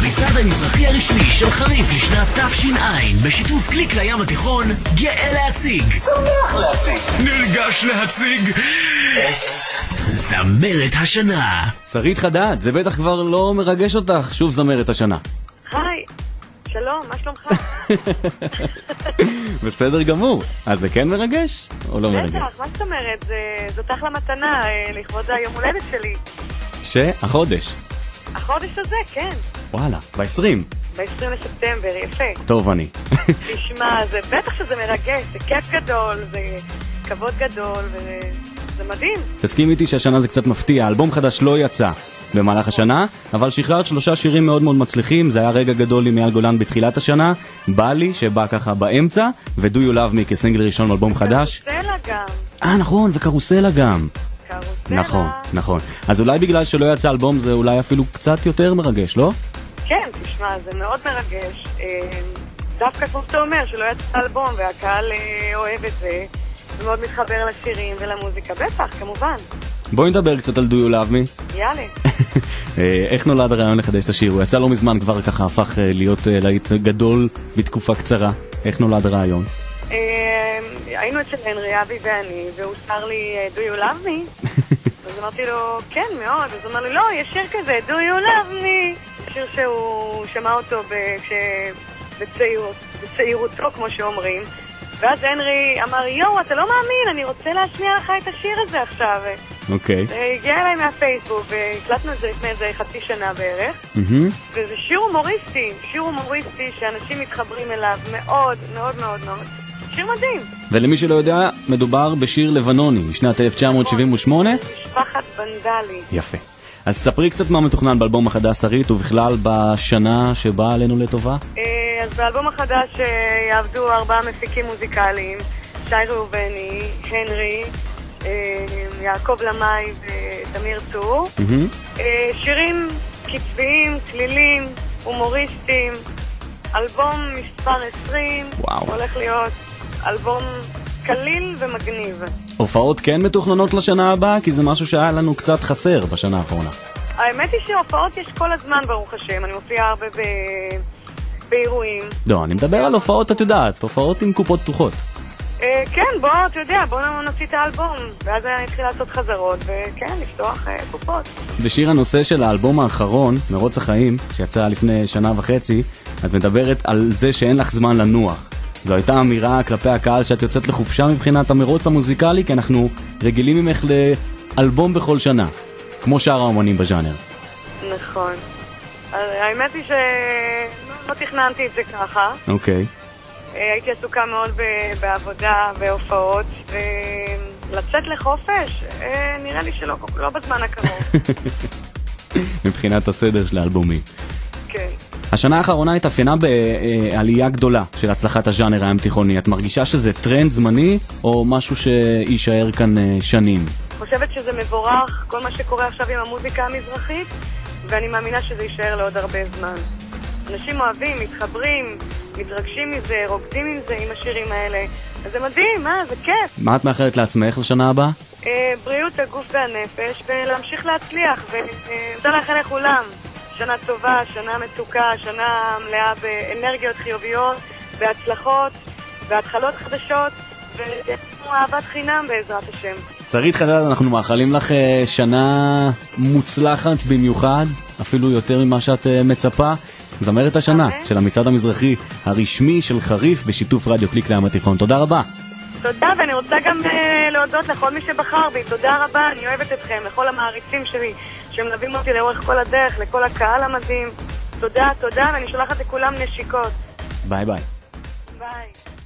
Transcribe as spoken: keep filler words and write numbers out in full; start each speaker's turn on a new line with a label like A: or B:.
A: המצעד המזרחי הרשמי של חריף לשנת תש"ע, בשיתוף קליק לים התיכון, גאה להציג, שמח להציג, נרגש להציג את זמרת השנה.
B: שרית חדד, זה בטח כבר לא מרגש אותך, שוב זמרת השנה.
C: היי, שלום, מה שלומך?
B: בסדר גמור. אז זה כן מרגש או לא מרגש?
C: בטח, מה זאת אומרת? זאת אחלה מתנה לכבוד היום הולדת שלי.
B: שהחודש?
C: החודש הזה, כן.
B: וואלה, ב-עשרים.
C: ב-עשרים לספטמבר, יפה.
B: טוב אני.
C: תשמע, זה בטח שזה מרגש, זה כיף גדול, זה כבוד גדול, וזה מדהים.
B: תסכים איתי שהשנה זה קצת מפתיע, אלבום חדש לא יצא במהלך השנה, אבל שחררת שלושה שירים מאוד מאוד מצליחים, זה היה רגע גדול עם אייל גולן בתחילת השנה, בא לי שבא ככה באמצע, ו-Do You Love Me כסינגל ראשון באלבום חדש.
C: קרוסלה גם.
B: אה נכון, וקרוסלה גם.
C: קרוסלה.
B: נכון, נכון. אז אולי בגלל שלא יצא אלבום זה אולי אפילו קצת יותר מרגש, לא?
C: כן, תשמע, זה מאוד מרגש. דווקא כמו שאתה אומר, שלא יצא אלבום והקהל אוהב את זה, זה מאוד מתחבר לשירים ולמוזיקה, בטח, כמובן.
B: בואי נדבר קצת על Do You Love Me.
C: יאללה.
B: איך נולד הרעיון לחדש את השיר? הוא יצא לא מזמן, כבר ככה הפך להיות להיט גדול בתקופה קצרה. איך נולד הרעיון?
C: היינו אצל הנרי, אבי ואני, והוא שר לי Do You Love Me. אז אמרתי לו, כן, מאוד. אז הוא אמר לי, לא, יש שיר כזה, Do You Love Me. שיר שהוא שמע אותו בצעירותו, כמו שאומרים. ואז הנרי אמר, יואו, אתה לא מאמין, אני רוצה להשמיע לך את השיר הזה עכשיו.
B: אוקיי.
C: הגיע אליי מהפייסבוק, והקלטנו את זה לפני איזה חצי שנה בערך. וזה שיר הומוריסטי, שיר הומוריסטי שאנשים מתחברים אליו מאוד, מאוד, מאוד, מאוד. שיר מדהים.
B: ולמי שלא יודע, מדובר בשיר לבנוני, משנת אלף תשע מאות שבעים ושמונה.
C: משפחת בנדלי.
B: יפה. אז תספרי קצת מה מתוכנן באלבום החדש שרית, ובכלל בשנה שבאה עלינו לטובה.
C: אז באלבום החדש יעבדו ארבעה מפיקים מוזיקליים, שי ראובני, הנרי, יעקב למאי ותמיר צור. שירים קצביים, כלילים, הומוריסטיים, אלבום מספר עשרים, הולך להיות אלבום קליל ומגניב. הופעות
B: כן מתוכננות לשנה הבאה? כי זה משהו שהיה לנו קצת חסר בשנה האחרונה.
C: האמת היא שהופעות יש כל הזמן, ברוך השם. אני מופיעה הרבה ב... באירועים.
B: לא, אני מדבר על הופעות, את יודעת, הופעות עם קופות פתוחות.
C: אה, כן, בוא, אתה יודע, בוא נוציא את האלבום. ואז אני אתחיל לעשות חזרות, וכן, לפתוח אה, קופות.
B: בשיר הנושא של האלבום האחרון, מרוץ החיים, שיצא לפני שנה וחצי, את מדברת על זה שאין לך זמן לנוח. זו הייתה אמירה כלפי הקהל שאת יוצאת לחופשה מבחינת המרוץ המוזיקלי, כי אנחנו רגילים ממך לאלבום בכל שנה, כמו שאר האומנים בז'אנר.
C: נכון. האמת היא שלא תכננתי את זה ככה.
B: אוקיי.
C: הייתי עסוקה מאוד בעבודה והופעות, ולצאת לחופש, נראה לי שלא לא בזמן הקרוב.
B: מבחינת הסדר של האלבומים.
C: כן.
B: השנה האחרונה התאפיינה בעלייה גדולה של הצלחת הז'אנר הים תיכוני. את מרגישה שזה טרנד זמני או משהו שישאר כאן שנים?
C: אני חושבת שזה מבורך, כל מה שקורה עכשיו עם המוזיקה המזרחית, ואני מאמינה שזה יישאר לעוד הרבה זמן. אנשים אוהבים, מתחברים, מתרגשים מזה, רוקדים עם זה, עם השירים האלה. אז זה מדהים, אה? זה כיף.
B: מה את מאחלת לעצמך לשנה הבאה?
C: אה, בריאות הגוף והנפש, ולהמשיך להצליח, ותודה לאחל לכולם. שנה טובה, שנה מתוקה, שנה מלאה באנרגיות חיוביות, בהצלחות, בהתחלות חדשות, ואהבת חינם בעזרת השם.
B: שרית חדד, אנחנו מאחלים לך שנה מוצלחת במיוחד, אפילו יותר ממה שאת מצפה. זמרת השנה של המצעד המזרחי הרשמי של חריף בשיתוף רדיו קליק לים התיכון. תודה רבה.
C: תודה, ואני רוצה גם להודות לכל מי שבחר בי. תודה רבה, אני אוהבת אתכם, לכל המעריצים שלי שמלווים אותי לאורך כל הדרך, לכל הקהל המדהים. תודה, תודה, ואני שולחת לכולם נשיקות.
B: ביי ביי.
C: ביי.